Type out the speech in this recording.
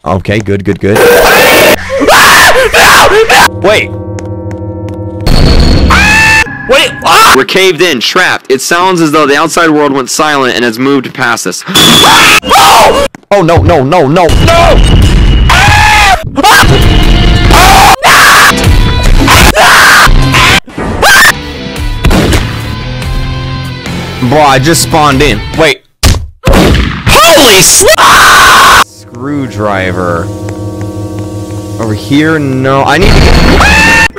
Okay, good. Wait. Wait! Ah! We're caved in, trapped. It sounds as though the outside world went silent and has moved past us. Oh! Oh, no. Bro, I just spawned in. Wait. Holy Screwdriver. Over here? No. I need to get...